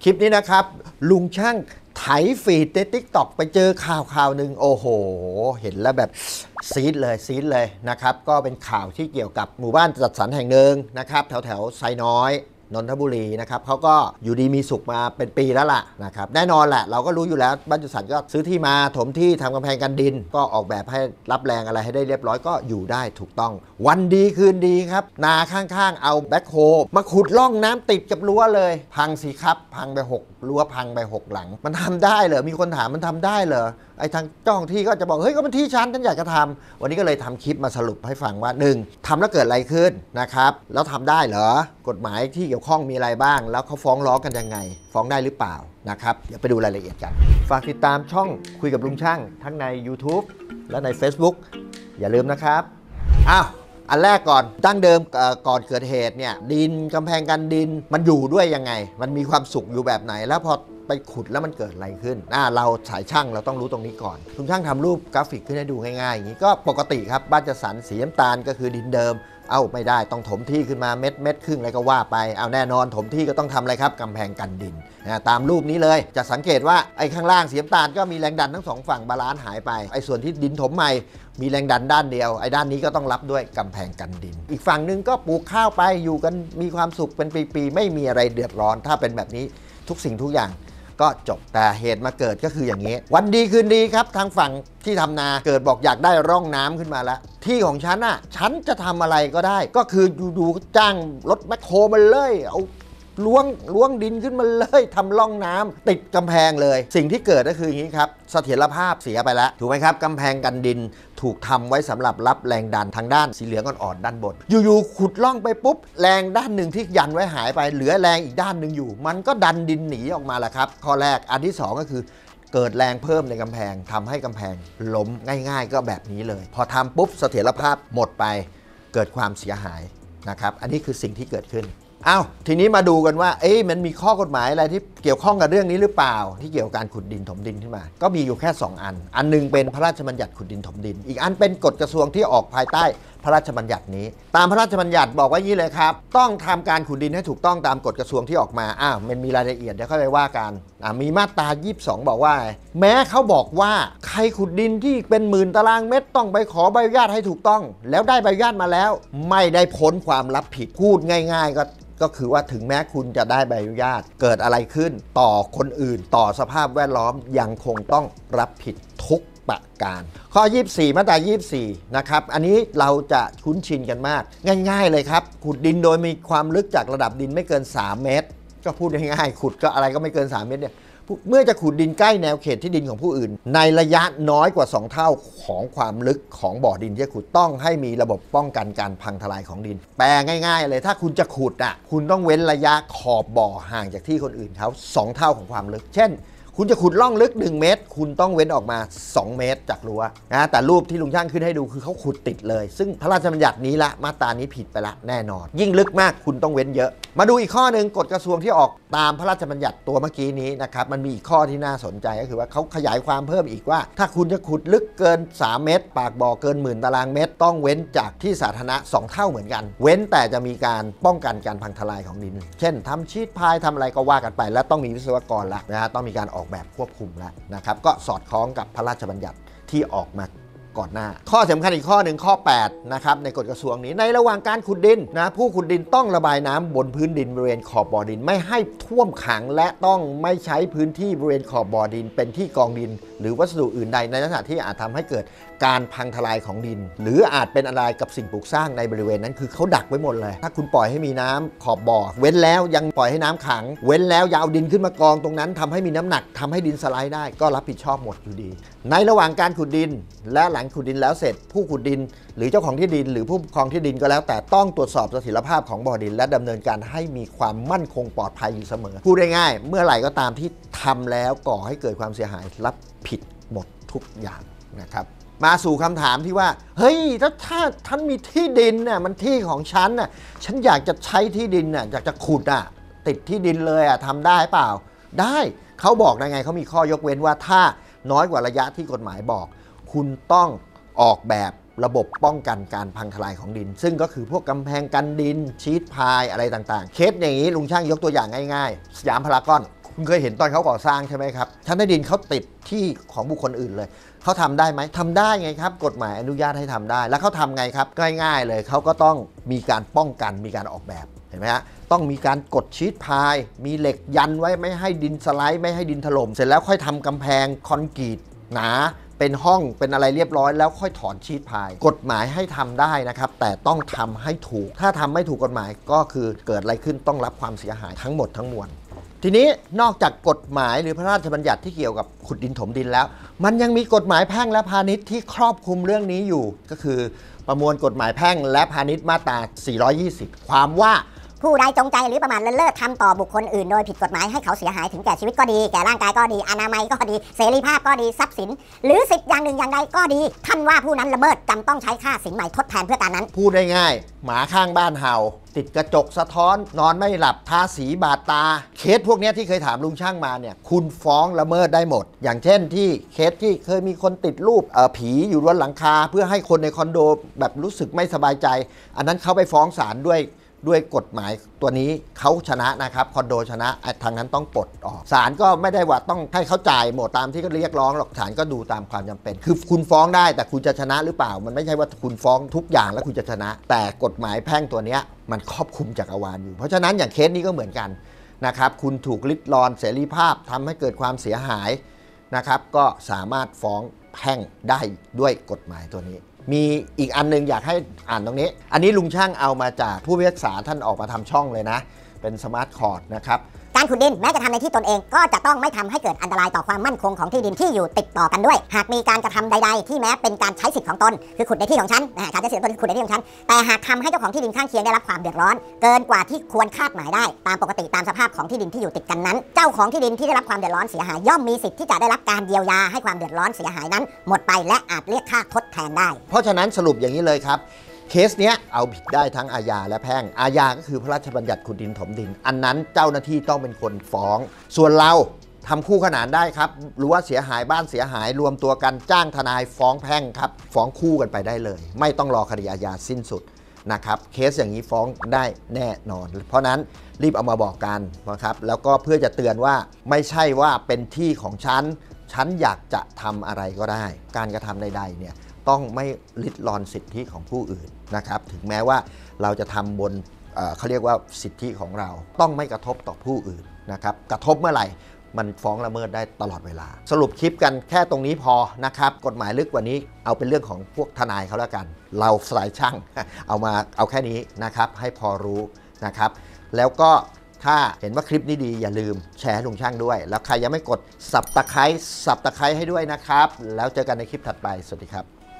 คลิปนี้นะครับลุงช่างไถฟีดใน TikTok ไปเจอข่าวหนึ่งโอ้โหเห็นแล้วแบบซีดเลยนะครับก็เป็นข่าวที่เกี่ยวกับหมู่บ้านจัดสรรแห่งหนึ่งนะครับแถวไซน้อยนนทบุรีนะครับเขาก็อยู่ดีมีสุขมาเป็นปีแล้วล่ะนะครับแน่นอนแหละเราก็รู้อยู่แล้วบ้านจัดสรรก็ซื้อที่มาถมที่ทำกำแพงกันดินก็ออกแบบให้รับแรงอะไรให้ได้เรียบร้อยก็อยู่ได้ถูกต้องวันดีคืนดีครับนาข้างๆเอาแบ็คโฮมาขุดร่องน้ำติดกับรั้วเลยพังสิครับพังไป6รั้วพังไป6หลังมันทำได้เหรอมีคนถามมันทำได้เหรอไอ้ทางเจ้าของที่ก็จะบอกเฮ้ยก็เป็นที่ฉันอยากจะทำวันนี้ก็เลยทำคลิปมาสรุปให้ฟังว่า1ทำแล้วเกิดอะไรขึ้นนะครับแล้วทำได้เหรอกฎหมายที่เกี่ยวข้องมีอะไรบ้างแล้วเขาฟ้องร้องกันยังไงฟ้องได้หรือเปล่านะครับเดี๋ยวไปดูรายละเอียดกันฝากติดตามช่องคุยกับลุงช่างทั้งใน YouTube และใน Facebook อย่าลืมนะครับอันแรกก่อนดั้งเดิมก่อนเกิดเหตุเนี่ยดินกำแพงกันดินมันอยู่ด้วยยังไงมันมีความสุขอยู่แบบไหนแล้วพอไปขุดแล้วมันเกิดอะไรขึ้นเราสายช่างเราต้องรู้ตรงนี้ก่อนลุงช่างทำรูปกราฟิกขึ้นให้ดูง่ายๆอย่างนี้ก็ปกติครับบ้านจัดสรรสีน้ำตาลก็คือดินเดิมไม่ได้ต้องถมที่ขึ้นมาเม็ดครึ่งอะไรก็ว่าไปแน่นอนถมที่ก็ต้องทำอะไรครับกำแพงกันดินตามรูปนี้เลยจะสังเกตว่าไอ้ข้างล่างสีน้ำตาลก็มีแรงดันทั้ง2ฝั่งบาลานซ์หายไปไอ้ส่วนที่ดินถมใหม่มีแรงดันด้านเดียวไอ้ด้านนี้ก็ต้องรับด้วยกำแพงกันดินอีกฝั่งนึงก็ปลูกข้าวไปอยู่กันมีความสุขเป็นปีๆไม่มีอะไรเดือดร้อนถ้าเป็นแบบนี้ทุกสิ่งทุกอย่างก็จบแต่เหตุมาเกิดก็คืออย่างนี้วันดีคืนดีครับทางฝั่งที่ทำนาเกิดบอกอยากได้ร่องน้ำขึ้นมาแล้วที่ของฉันฉันจะทำอะไรก็ได้ก็คือดูจ้างรถแมคโครมาเลยเอาล้วงดินขึ้นมาเลยทำร่องน้ำติดกำแพงเลยสิ่งที่เกิดก็คืออย่างนี้ครับเสถียรภาพเสียไปแล้วถูกไหมครับกำแพงกันดินถูกทำไว้สำหรับรับแรงดันทางด้านสีเหลืองอ่อนๆด้านบนอยู่ๆขุดร่องไปปุ๊บแรงด้านหนึ่งที่ยันไว้หายไปเหลือแรงอีกด้านหนึ่งอยู่มันก็ดันดินหนีออกมาแหละครับข้อแรกอันที่2ก็คือเกิดแรงเพิ่มในกำแพงทำให้กำแพงล้มง่ายๆก็แบบนี้เลยพอทำปุ๊บเสถียรภาพหมดไปเกิดความเสียหายนะครับอันนี้คือสิ่งที่เกิดขึ้นทีนี้มาดูกันว่ามันมีข้อกฎหมายอะไรที่เกี่ยวข้องกับเรื่องนี้หรือเปล่าที่เกี่ยวกับการขุดดินถมดินขึ้นมาก็มีอยู่แค่2อันนึงเป็นพระราชบัญญัติขุดดินถมดินอีกอันเป็นกฎกระทรวงที่ออกภายใต้พระราชบัญญัตินี้ตามพระราชบัญญัติบอกว่าอย่างนี้เลยครับต้องทำการขุดดินให้ถูกต้องตามกฎกระทรวงที่ออกมามันมีรายละเอียดเดี๋ยวค่อยไปว่ากันมีมาตรา22บอกว่าแม้เขาบอกว่าใครขุดดินที่เป็นหมื่นตารางเมตรต้องไปขอใบอนุญาตให้ถูกต้องแล้วได้ใบอนุญาตมาแล้วไม่ได้พ้นความรับผิดพูดง่ายๆก็คือว่าถึงแม้คุณจะได้ใบอนุญาตเกิดอะไรขึ้นต่อคนอื่นต่อสภาพแวดล้อมยังคงต้องรับผิดทุกประการข้อ24มาตรา24นะครับอันนี้เราจะคุ้นชินกันมากง่ายๆเลยครับขุดดินโดยมีความลึกจากระดับดินไม่เกิน3เมตรก็พูดง่ายๆขุดก็อะไรก็ไม่เกิน3เมตรเนี่ยเมื่อจะขุดดินใกล้แนวเขตที่ดินของผู้อื่นในระยะน้อยกว่า2เท่าของความลึกของบ่อดินที่ขุดต้องให้มีระบบป้องกันการพังทลายของดินแปลง่ายๆเลยถ้าคุณจะขุดคุณต้องเว้นระยะขอบบ่อห่างจากที่คนอื่นเขา2เท่าของความลึกเช่นคุณจะขุดร่องลึก1เมตรคุณต้องเว้นออกมา2เมตรจากรั้วแต่รูปที่ลุงช่างขึ้นให้ดูคือเขาขุดติดเลยซึ่งพระราชบัญญัตินี้ละมาตรานี้ผิดไปละแน่นอนยิ่งลึกมากคุณต้องเว้นเยอะมาดูอีกข้อหนึ่งกฎกระทรวงที่ออกตามพระราชบัญญัติตัวเมื่อกี้นี้นะครับมันมีอีกข้อที่น่าสนใจก็คือว่าเขาขยายความเพิ่มอีกว่าถ้าคุณจะขุดลึกเกิน3เมตรปากบ่อเกิน10,000ตารางเมตรต้องเว้นจากที่สาธารณะ2เท่าเหมือนกันเว้นแต่จะมีการป้องกันการพังทลายของดินเช่นทำชีทพายทำอะไรก็ว่ากันไปและต้องมีวิศวกรละต้องมีการออกแบบควบคุมแล้วนะครับก็สอดคล้องกับพระราชบัญญัติที่ออกมาก่อนหน้าข้อสำคัญอีกข้อหนึ่งข้อ8นะครับในกฎกระทรวงนี้ในระหว่างการขุดดินผู้ขุดดินต้องระบายน้ำบนพื้นดินบริเวณขอบบ่อดินไม่ให้ท่วมขังและต้องไม่ใช้พื้นที่บริเวณขอบบ่อดินเป็นที่กองดินหรือวัสดุอื่นใดในลักษณะที่อาจทำให้เกิดการพังทลายของดินหรืออาจเป็นอันตรายกับสิ่งปลูกสร้างในบริเวณนั้นคือเขาดักไว้หมดเลยถ้าคุณปล่อยให้มีน้ำขอบบ่อเว้นแล้วยังปล่อยให้น้ำขังเว้นแล้วยาวดินขึ้นมากองตรงนั้นทำให้มีน้ำหนักทำให้ดินสไลด์ได้ก็รับผิดชอบหมดอยู่ดีในระหว่างการขุดดินและหลังขุดดินแล้วเสร็จผู้ขุดดินหรือเจ้าของที่ดินหรือผู้ปกครองที่ดินก็แล้วแต่ต้องตรวจสอบเสถียรภาพของบ่อดินและดำเนินการให้มีความมั่นคงปลอดภัยอยู่เสมอพูดง่ายๆเมื่อไหร่ก็ตามที่ทำแล้วก่อให้เกิดความเสียหายรับผิดหมดทุกอย่างนะครับมาสู่คำถามที่ว่าเฮ้ยถ้าฉันมีที่ดินน่ะมันที่ของฉันน่ะฉันอยากจะใช้ที่ดินน่ะอยากจะขุดติดที่ดินเลยทำได้เปล่าได้เขาบอกยังไงเขามีข้อยกเว้นว่าถ้าน้อยกว่าระยะที่กฎหมายบอกคุณต้องออกแบบระบบป้องกันการพังทลายของดินซึ่งก็คือพวกกำแพงกันดินชีทพายอะไรต่างๆเคสอย่างนี้ลุงช่างยกตัวอย่างง่ายๆสยามพารากอนคุณเคยเห็นตอนเขาก่อสร้างใช่ไหมครับชั้นใต้ดินเขาติดที่ของบุคคลอื่นเลยเขาทำได้ไหมทำได้ไงครับกฎหมายอนุญาตให้ทำได้แล้วเขาทำไงครับง่ายๆเลยเขาก็ต้องมีการป้องกันมีการออกแบบเห็นไหมฮะต้องมีการกดชีทพายมีเหล็กยันไว้ไม่ให้ดินสไลด์ไม่ให้ดินถล่มเสร็จแล้วค่อยทำกำแพงคอนกรีตหนาเป็นห้องเป็นอะไรเรียบร้อยแล้วค่อยถอนชีทพายกฎหมายให้ทำได้นะครับแต่ต้องทำให้ถูกถ้าทำไม่ถูกกฎหมายก็คือเกิดอะไรขึ้นต้องรับความเสียหายทั้งหมดทั้งมวลทีนี้นอกจากกฎหมายหรือพระราชบัญญัติที่เกี่ยวกับขุดดินถมดินแล้วมันยังมีกฎหมายแพ่งและพาณิชย์ที่ครอบคลุมเรื่องนี้อยู่ก็คือประมวลกฎหมายแพ่งและพาณิชย์มาตรา 420 ความว่าผู้ใดจงใจหรือประมาทเลินเล่อทำต่อบุคคลอื่นโดยผิดกฎหมายให้เขาเสียหายถึงแก่ชีวิตก็ดีแก่ร่างกายก็ดีอนามัยก็ดีเสรีภาพก็ดีทรัพย์สินหรือสิทธิ์อย่างหนึ่งอย่างใดก็ดีท่านว่าผู้นั้นละเมิดจำต้องใช้ค่าสินใหม่ทดแทนเพื่อการนั้นพูดได้ง่ายหมาข้างบ้านเห่าติดกระจกสะท้อนนอนไม่หลับทาสีบาดตาเคสพวกนี้ที่เคยถามลุงช่างมาเนี่ยคุณฟ้องละเมิดได้หมดอย่างเช่นที่เคสที่เคยมีคนติดรูปผีอยู่บนหลังคาเพื่อให้คนในคอนโดแบบรู้สึกไม่สบายใจอันนั้นเขาไปฟ้องศาลด้วยกฎหมายตัวนี้เขาชนะนะครับคอนโดชนะทางนั้นต้องปลดออกศาลก็ไม่ได้ว่าต้องให้เขาจ่ายหมดตามที่เขาเรียกร้องหรอกศาลก็ดูตามความจำเป็นคือคุณฟ้องได้แต่คุณจะชนะหรือเปล่ามันไม่ใช่ว่าคุณฟ้องทุกอย่างแล้วคุณจะชนะแต่กฎหมายแพ่งตัวนี้มันครอบคลุมจักรวาลอยู่เพราะฉะนั้นอย่างเคสนี้ก็เหมือนกันนะครับคุณถูกลิดรอนเสรีภาพทำให้เกิดความเสียหายนะครับก็สามารถฟ้องแพ่งได้ด้วยกฎหมายตัวนี้มีอีกอันนึงอยากให้อ่านตรงนี้อันนี้ลุงช่างเอามาจากผู้พิพากษาท่านออกมาทำช่องเลยนะเป็นสมาร์ทคอร์ดนะครับการขุดดินแม้จะทำในที่ตนเองก็จะต้องไม่ทำให้เกิดอันตรายต่อความมั่นคงของที่ดินที่อยู่ติดต่อกันด้วยหากมีการกระทำใดๆที่แม้เป็นการใช้สิทธิ์ของตนคือขุดในที่ของฉันการใช้สิทธิ์ของตนคือขุดในที่ของฉันแต่หากทำให้เจ้าของที่ดินข้างเคียงได้รับความเดือดร้อนเกินกว่าที่ควรคาดหมายได้ตามปกติตามสภาพของที่ดินที่อยู่ติดกันนั้นเจ้าของที่ดินที่ได้รับความเดือดร้อนเสียหายย่อมมีสิทธิ์ที่จะได้รับการเยียวยาให้ความเดือดร้อนเสียหายนั้นหมดไปและอาจเรียกค่าทดแทนได้เพราะฉะนั้นสรุปอย่างนี้เลยครับเคสเนี้ยเอาผิดได้ทั้งอาญาและแพ่งอาญาก็คือพระราชบัญญัติขุดดินถมดินอันนั้นเจ้าหน้าที่ต้องเป็นคนฟ้องส่วนเราทำคู่ขนานได้ครับหรือว่าเสียหายบ้านเสียหายรวมตัวกันจ้างทนายฟ้องแพ่งครับฟ้องคู่กันไปได้เลยไม่ต้องรอคดีอาญาสิ้นสุดนะครับเคสอย่างนี้ฟ้องได้แน่นอนเพราะนั้นรีบเอามาบอกกันนะครับแล้วก็เพื่อจะเตือนว่าไม่ใช่ว่าเป็นที่ของฉันอยากจะทำอะไรก็ได้การกระทำใดๆเนี่ยต้องไม่ลิดรอนสิทธิของผู้อื่นนะครับถึงแม้ว่าเราจะทำบนเขาเรียกว่าสิทธิของเราต้องไม่กระทบต่อผู้อื่นนะครับกระทบเมื่อไหร่มันฟ้องละเมิดได้ตลอดเวลาสรุปคลิปกันแค่ตรงนี้พอนะครับกฎหมายลึกกว่านี้เอาเป็นเรื่องของพวกทนายเขาแล้วกันเราสายช่างเอาแค่นี้นะครับให้พอรู้นะครับแล้วก็ถ้าเห็นว่าคลิปนี้ดีอย่าลืมแชร์ลุงช่างด้วยแล้วใครยังไม่กดSubscribeให้ด้วยนะครับแล้วเจอกันในคลิปถัดไปสวัสดีครับ